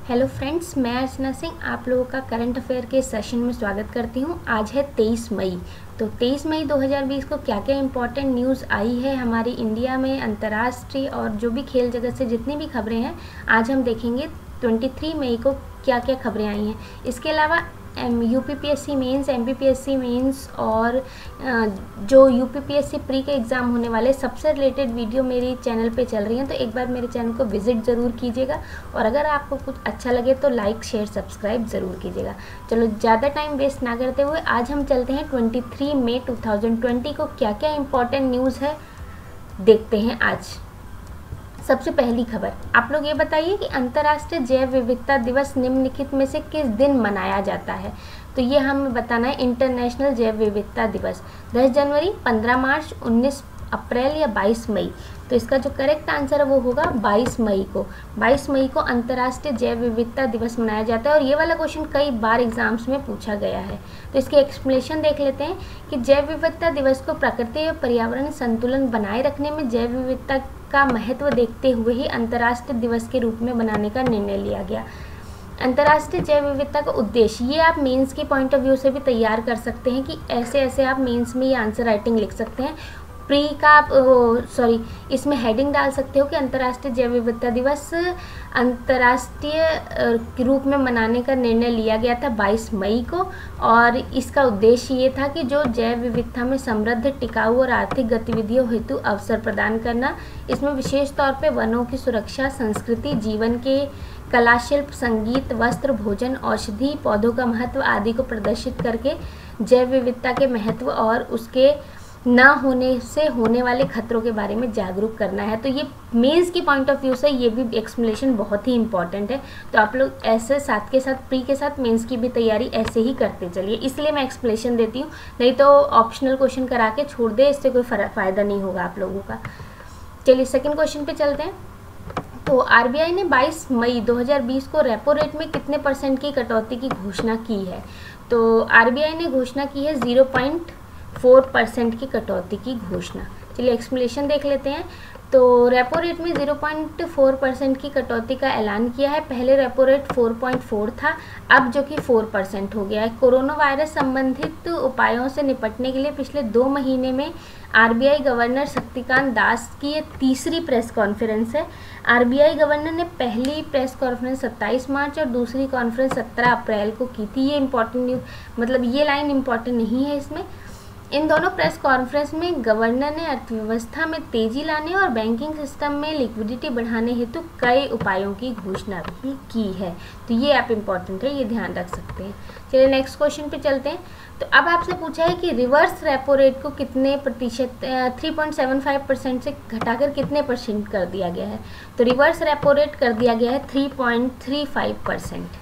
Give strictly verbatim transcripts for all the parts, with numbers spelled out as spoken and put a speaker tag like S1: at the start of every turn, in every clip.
S1: Hello friends, मैं अर्चना सिंह आप लोगों का करंट अफेयर के सेशन में स्वागत करती हूँ। आज है तेईस मई। तो तेईस मई दो हज़ार बीस को क्या क्या इम्पोर्टेंट न्यूज़ आई है हमारी इंडिया में, अंतर्राष्ट्रीय और जो भी खेल जगत से जितनी भी खबरें हैं आज हम देखेंगे। तेईस मई को क्या क्या खबरें आई हैं। इसके अलावा M U P P S C mains, M P P S C mains और जो U P P S C pre के एग्ज़ाम होने वाले सबसे रिलेटेड वीडियो मेरे चैनल पे चल रही हैं, तो एक बार मेरे चैनल को विज़िट ज़रूर कीजिएगा और अगर आपको कुछ अच्छा लगे तो लाइक शेयर सब्सक्राइब ज़रूर कीजिएगा। चलो ज़्यादा टाइम वेस्ट ना करते हुए आज हम चलते हैं तेईस मई दो हज़ार बीस को क्या क्या इम्पोर्टेंट न्यूज़ है देखते हैं। आज सबसे पहली खबर, आप लोग ये बताइए कि अंतर्राष्ट्रीय जैव विविधता दिवस निम्नलिखित में से किस दिन मनाया जाता है। तो ये हमें बताना है। इंटरनेशनल जैव विविधता दिवस दस जनवरी, पंद्रह मार्च, उन्नीस अप्रैल या बाईस मई। तो इसका जो करेक्ट आंसर है वो होगा बाईस मई को। बाईस मई को अंतर्राष्ट्रीय जैव विविधता दिवस मनाया जाता है और ये वाला क्वेश्चन कई बार एग्जाम्स में पूछा गया है। तो इसके एक्सप्लेनेशन देख लेते हैं कि जैव विविधता दिवस को प्रकृति और पर्यावरण संतुलन बनाए रखने में जैव विविधता का महत्व देखते हुए ही अंतर्राष्ट्रीय दिवस के रूप में बनाने का निर्णय लिया गया। अंतर्राष्ट्रीय जैव विविधता का उद्देश्य, ये आप मेंस के पॉइंट ऑफ व्यू से भी तैयार कर सकते हैं कि ऐसे ऐसे आप मेंस में ये आंसर राइटिंग लिख सकते हैं। प्री का आप सॉरी इसमें हेडिंग डाल सकते हो कि अंतर्राष्ट्रीय जैव विविधता दिवस अंतर्राष्ट्रीय रूप में मनाने का निर्णय लिया गया था बाईस मई को और इसका उद्देश्य ये था कि जो जैव विविधता में समृद्ध, टिकाऊ और आर्थिक गतिविधियों हेतु अवसर प्रदान करना। इसमें विशेष तौर पे वनों की सुरक्षा, संस्कृति, जीवन के कला, शिल्प, संगीत, वस्त्र, भोजन, औषधि, पौधों का महत्व आदि को प्रदर्शित करके जैव विविधता के महत्व और उसके ना होने से होने वाले खतरों के बारे में जागरूक करना है। तो ये मेंस की पॉइंट ऑफ व्यू से ये भी एक्सप्लेनेशन बहुत ही इंपॉर्टेंट है। तो आप लोग ऐसे साथ के साथ प्री के साथ मेंस की भी तैयारी ऐसे ही करते चलिए, इसलिए मैं एक्सप्लेनेशन देती हूँ, नहीं तो ऑप्शनल क्वेश्चन करा के छोड़ दे, इससे कोई फ़ायदा नहीं होगा आप लोगों का। चलिए सेकेंड क्वेश्चन पे चलते हैं। तो आर बी आई ने बाईस मई दो हज़ार बीस को रेपो रेट में कितने परसेंट की कटौती की घोषणा की है। तो आर बी आई ने घोषणा की है ज़ीरो पॉइंट फोर परसेंट की कटौती की घोषणा। चलिए एक्सप्लेनेशन देख लेते हैं। तो रेपो रेट में ज़ीरो पॉइंट फोर परसेंट की कटौती का ऐलान किया है। पहले repo rate four point four था, अब जो कि फोर परसेंट हो गया है। कोरोना वायरस संबंधित उपायों से निपटने के लिए पिछले दो महीने में R B I governor Shaktikanta Das की ये तीसरी प्रेस कॉन्फ्रेंस है। आर बी आई गवर्नर ने पहली प्रेस कॉन्फ्रेंस सत्ताईस मार्च और दूसरी कॉन्फ्रेंस सत्रह अप्रैल को की थी। ये इंपॉर्टेंट न्यूज, मतलब ये लाइन इंपॉर्टेंट नहीं है इसमें। इन दोनों प्रेस कॉन्फ्रेंस में गवर्नर ने अर्थव्यवस्था में तेजी लाने और बैंकिंग सिस्टम में लिक्विडिटी बढ़ाने हेतु कई उपायों की घोषणा भी की है। तो ये आप इम्पॉर्टेंट है, ये ध्यान रख सकते हैं। चलिए नेक्स्ट क्वेश्चन पे चलते हैं। तो अब आपसे पूछा है कि रिवर्स रेपो रेट को कितने प्रतिशत three point seven five percent से घटाकर कितने परसेंट कर दिया गया है। तो रिवर्स रेपो रेट कर दिया गया है three point three five percent.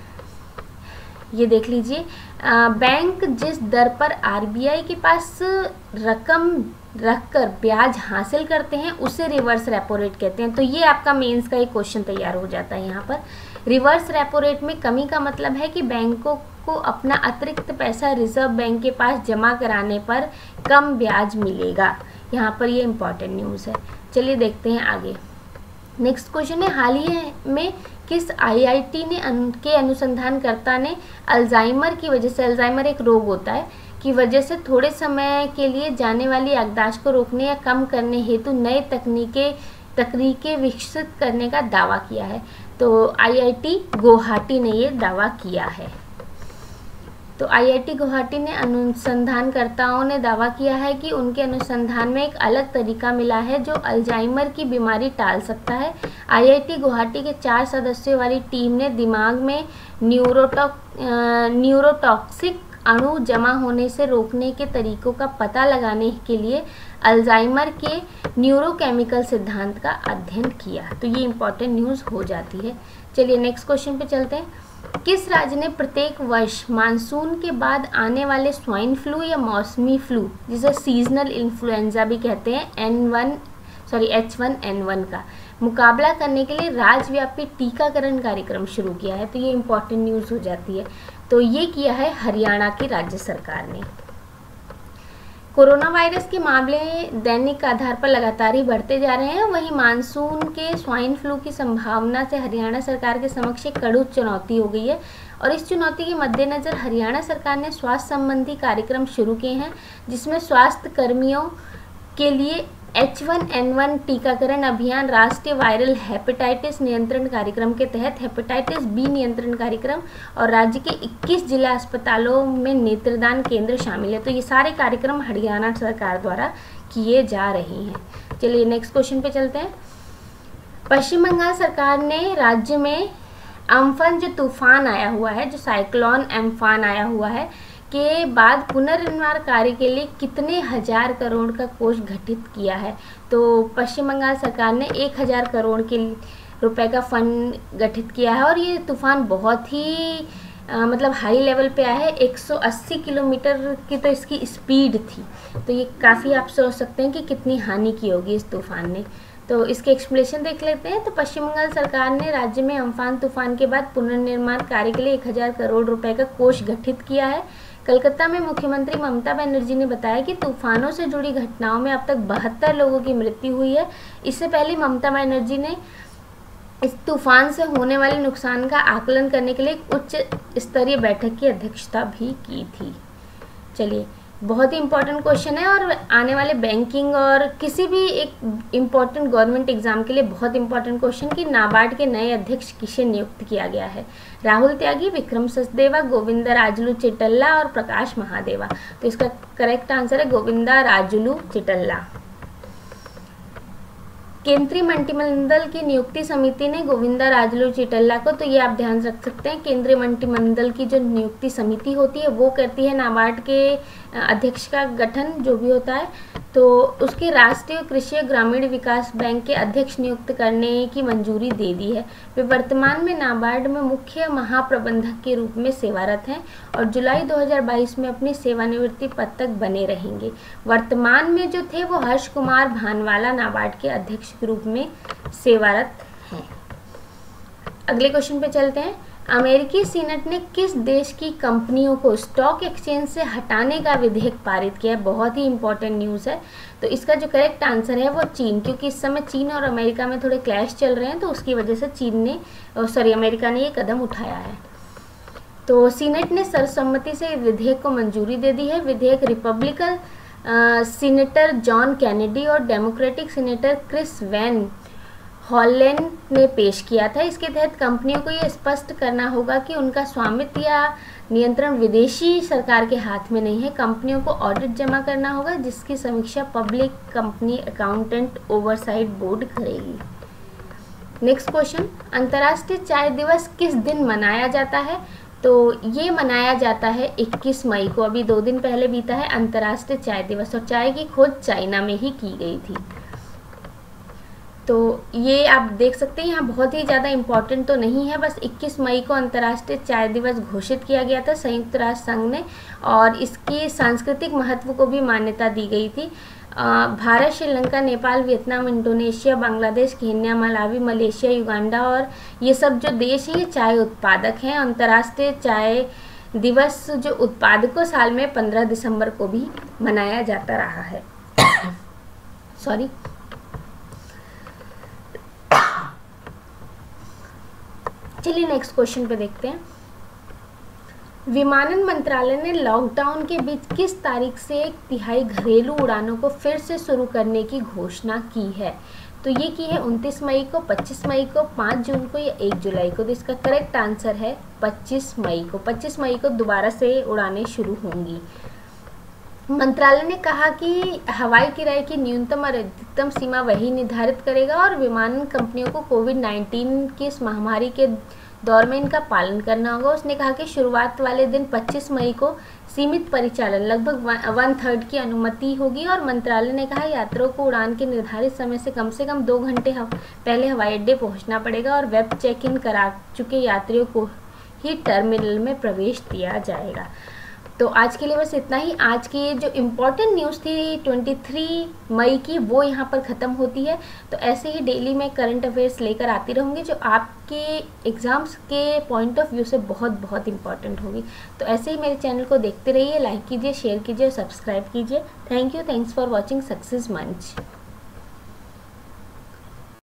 S1: ये देख लीजिए, बैंक जिस दर पर आर बी आई के पास रकम रखकर ब्याज हासिल करते हैं उसे रिवर्स रेपो रेट कहते हैं। तो ये आपका मेंस का एक क्वेश्चन तैयार हो जाता है यहाँ पर। रिवर्स रेपो रेट में कमी का मतलब है कि बैंकों को अपना अतिरिक्त पैसा रिजर्व बैंक के पास जमा कराने पर कम ब्याज मिलेगा। यहाँ पर ये इम्पॉर्टेंट न्यूज़ है। चलिए देखते हैं आगे। नेक्स्ट क्वेश्चन है, हाल ही में किस आई आई टी ने अन, के अनुसंधानकर्ता ने अल्जाइमर की वजह से, अल्जाइमर एक रोग होता है, की वजह से थोड़े समय के लिए जाने वाली याददाश्त को रोकने या कम करने हेतु नए तकनीकें तकनीकें विकसित करने का दावा किया है। तो आई आई टी गुवाहाटी ने ये दावा किया है। तो आई आई टी गुवाहाटी ने अनुसंधानकर्ताओं ने दावा किया है कि उनके अनुसंधान में एक अलग तरीका मिला है जो अल्जाइमर की बीमारी टाल सकता है। आई आई टी गुवाहाटी के चार सदस्यों वाली टीम ने दिमाग में न्यूरोटॉक न्यूरोटॉक्सिक अणु जमा होने से रोकने के तरीकों का पता लगाने के लिए अल्जाइमर के न्यूरोकेमिकल सिद्धांत का अध्ययन किया। तो ये इंपॉर्टेंट न्यूज़ हो जाती है। चलिए नेक्स्ट क्वेश्चन पे चलते हैं। किस राज्य ने प्रत्येक वर्ष मानसून के बाद आने वाले स्वाइन फ्लू या मौसमी फ्लू, जिसे सीजनल इन्फ्लुएंजा भी कहते हैं, N one sorry H one N one का मुकाबला करने के लिए राज्यव्यापी टीकाकरण कार्यक्रम शुरू किया है। तो ये इंपॉर्टेंट न्यूज़ हो जाती है। तो ये किया है हरियाणा की राज्य सरकार ने। कोरोना वायरस के मामले दैनिक आधार पर लगातार ही बढ़ते जा रहे हैं। वहीं मानसून के स्वाइन फ्लू की संभावना से हरियाणा सरकार के समक्ष एक कड़ी चुनौती हो गई है और इस चुनौती के मद्देनज़र हरियाणा सरकार ने स्वास्थ्य संबंधी कार्यक्रम शुरू किए हैं, जिसमें स्वास्थ्य कर्मियों के लिए एच वन एन वन टीकाकरण अभियान, राष्ट्रीय वायरल हेपेटाइटिस नियंत्रण कार्यक्रम के तहत हेपेटाइटिस बी नियंत्रण कार्यक्रम और राज्य के इक्कीस जिला अस्पतालों में नेत्रदान केंद्र शामिल है। तो ये सारे कार्यक्रम हरियाणा सरकार द्वारा किए जा रहे हैं। चलिए नेक्स्ट क्वेश्चन पे चलते हैं। पश्चिम बंगाल सरकार ने राज्य में अम्फन जो तूफान आया हुआ है, जो साइक्लोन अम्फान आया हुआ है के बाद पुनर्निर्माण कार्य के लिए कितने हजार करोड़ का कोष गठित किया है? तो पश्चिम बंगाल सरकार ने एक हजार करोड़ के रुपए का फंड गठित किया है और ये तूफान बहुत ही आ, मतलब हाई लेवल पे आया है। एक सौ अस्सी किलोमीटर की तो इसकी स्पीड थी, तो ये काफ़ी आप सोच सकते हैं कि कितनी हानि की होगी इस तूफान ने। तो इसके एक्सप्लेनेशन देख लेते हैं। तो पश्चिम बंगाल सरकार ने राज्य में अम्फान तूफान के बाद पुनर्निर्माण कार्य के लिए एक हजार करोड़ रुपए का कोष गठित किया है। कलकत्ता में मुख्यमंत्री ममता बनर्जी ने बताया कि तूफानों से जुड़ी घटनाओं में अब तक बहत्तर लोगों की मृत्यु हुई है। इससे पहले ममता बनर्जी ने इस तूफान से होने वाले नुकसान का आकलन करने के लिए एक उच्च स्तरीय बैठक की अध्यक्षता भी की थी। चलिए, बहुत ही इंपॉर्टेंट क्वेश्चन है और आने वाले बैंकिंग और किसी भी एक इम्पॉर्टेंट गवर्नमेंट एग्जाम के लिए बहुत इंपॉर्टेंट क्वेश्चन कि नाबार्ड के नए अध्यक्ष किसे नियुक्त किया गया है? राहुल त्यागी, विक्रम सचदेवा, गोविंदा राजुलू चिटल्ला और प्रकाश महादेवा। तो इसका करेक्ट आंसर है गोविंदा राजुलू चिटल्ला। केंद्रीय मंत्रिमंडल की नियुक्ति समिति ने गोविंदा राजुलू चिटल्ला को, तो ये आप ध्यान रख सकते हैं, केंद्रीय मंत्रिमंडल की जो नियुक्ति समिति होती है वो करती है नाबार्ड के अध्यक्ष का गठन जो भी होता है, तो उसके राष्ट्रीय कृषि और ग्रामीण विकास बैंक के अध्यक्ष नियुक्त करने की मंजूरी दे दी है। वे वर्तमान में नाबार्ड में मुख्य महाप्रबंधक के रूप में सेवारत हैं और जुलाई दो हज़ार बाईस में अपनी सेवानिवृत्ति पद तक बने रहेंगे। वर्तमान में जो थे वो हर्ष कुमार भानवाला नाबार्ड के अध्यक्ष के रूप में सेवारत हैं। अगले क्वेश्चन पे चलते हैं। अमेरिकी सीनेट ने किस देश की कंपनियों को स्टॉक एक्सचेंज से हटाने का विधेयक पारित किया है? बहुत ही इंपॉर्टेंट न्यूज़ है। तो इसका जो करेक्ट आंसर है वो चीन, क्योंकि इस समय चीन और अमेरिका में थोड़े क्लैश चल रहे हैं, तो उसकी वजह से चीन ने सॉरी अमेरिका ने ये कदम उठाया है। तो सीनेट ने सर्वसम्मति से विधेयक को मंजूरी दे दी है। विधेयक रिपब्लिकन सीनेटर जॉन कैनेडी और Democratic senator Chris Van Hollen ने पेश किया था। इसके तहत कंपनियों को ये स्पष्ट करना होगा कि उनका स्वामित्व या नियंत्रण विदेशी सरकार के हाथ में नहीं है। कंपनियों को ऑडिट जमा करना होगा जिसकी समीक्षा public company accountant oversight board करेगी। नेक्स्ट क्वेश्चन, अंतर्राष्ट्रीय चाय दिवस किस दिन मनाया जाता है? तो ये मनाया जाता है इक्कीस मई को, अभी दो दिन पहले बीता है अंतर्राष्ट्रीय चाय दिवस, और चाय की खोज चाइना में ही की गई थी। तो ये आप देख सकते हैं यहाँ बहुत ही ज़्यादा इम्पॉर्टेंट तो नहीं है, बस इक्कीस मई को अंतर्राष्ट्रीय चाय दिवस घोषित किया गया था संयुक्त राष्ट्र संघ ने, और इसकी सांस्कृतिक महत्व को भी मान्यता दी गई थी। Bharat, Sri Lanka, Nepal, Vietnam, Indonesia, Bangladesh, Kenya, Malawi, Malaysia, Uganda और ये सब जो देश हैं ये चाय उत्पादक हैं। अंतर्राष्ट्रीय चाय दिवस जो उत्पादकों साल में पंद्रह दिसंबर को भी मनाया जाता रहा है। सॉरी चलिए नेक्स्ट क्वेश्चन पे देखते हैं। विमानन मंत्रालय ने लॉकडाउन के बीच किस तारीख से एक तिहाई घरेलू उड़ानों को फिर से शुरू करने की घोषणा की है? तो ये की है उनतीस मई को, पच्चीस मई को, पाँच जून को या एक जुलाई को। तो इसका करेक्ट आंसर है पच्चीस मई को। पच्चीस मई को दोबारा से उड़ानें शुरू होंगी। मंत्रालय ने कहा कि हवाई किराए की न्यूनतम और अधिकतम सीमा वही निर्धारित करेगा और विमानन कंपनियों को कोविड नाइन्टीन की इस महामारी के दौर में इनका पालन करना होगा। उसने कहा कि शुरुआत वाले दिन पच्चीस मई को सीमित परिचालन लगभग वन थर्ड की अनुमति होगी और मंत्रालय ने कहा यात्रियों को उड़ान के निर्धारित समय से कम से कम दो घंटे पहले हवाई अड्डे पहुंचना पड़ेगा और वेब चेक इन करा चुके यात्रियों को ही टर्मिनल में प्रवेश दिया जाएगा। तो आज के लिए बस इतना ही। आज की जो इम्पोर्टेंट न्यूज़ थी तेईस मई की, वो यहाँ पर ख़त्म होती है। तो ऐसे ही डेली मैं करंट अफेयर्स लेकर आती रहूँगी जो आपके एग्ज़ाम्स के पॉइंट ऑफ व्यू से बहुत बहुत इंपॉर्टेंट होगी। तो ऐसे ही मेरे चैनल को देखते रहिए, लाइक कीजिए, शेयर कीजिए और सब्सक्राइब कीजिए। Thank you, thanks for watching success मंच।